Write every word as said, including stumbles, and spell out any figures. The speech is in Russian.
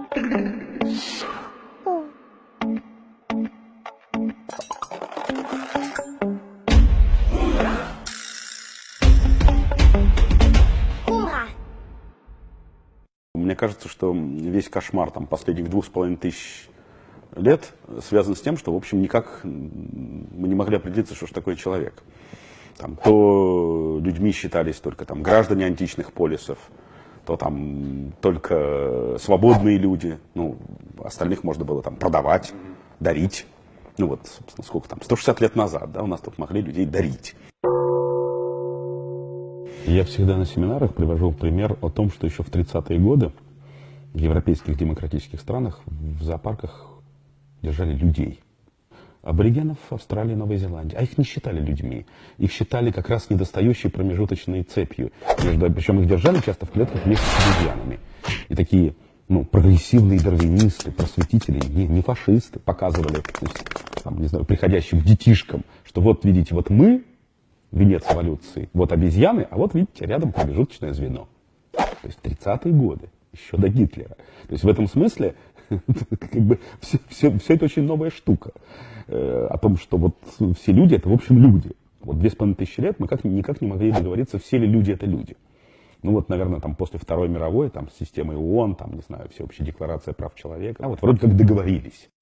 Мне кажется, что весь кошмар там, последних двух с половиной тысяч лет связан с тем, что, в общем, никак мы не могли определиться, что же такое человек. Там, то людьми считались только там, граждане античных полисов, то там только свободные люди, ну, остальных можно было там продавать, дарить. Ну вот, собственно, сколько там, сто шестьдесят лет назад, да, у нас тут могли людей дарить. Я всегда на семинарах привожу пример о том, что еще в тридцатые годы в европейских демократических странах в зоопарках держали людей. Аборигенов Австралии и Новой Зеландии. А их не считали людьми. Их считали как раз недостающей промежуточной цепью. Между, причем их держали часто в клетках вместе с обезьянами. И такие ну, прогрессивные дарвинисты, просветители, не, не фашисты, показывали, то есть, там, не знаю, приходящим детишкам, что вот видите, вот мы, венец эволюции, вот обезьяны, а вот видите, рядом промежуточное звено. То есть тридцатые годы, еще до Гитлера. То есть в этом смысле как бы все, все, все это очень новая штука. Э, о том, что вот все люди это в общем люди. Вот две с половиной тысячи лет мы как, никак не могли договориться, все ли люди это люди. Ну вот, наверное, там после Второй мировой, там с системой ООН, там, не знаю, всеобщая декларация прав человека, а вот вроде как договорились.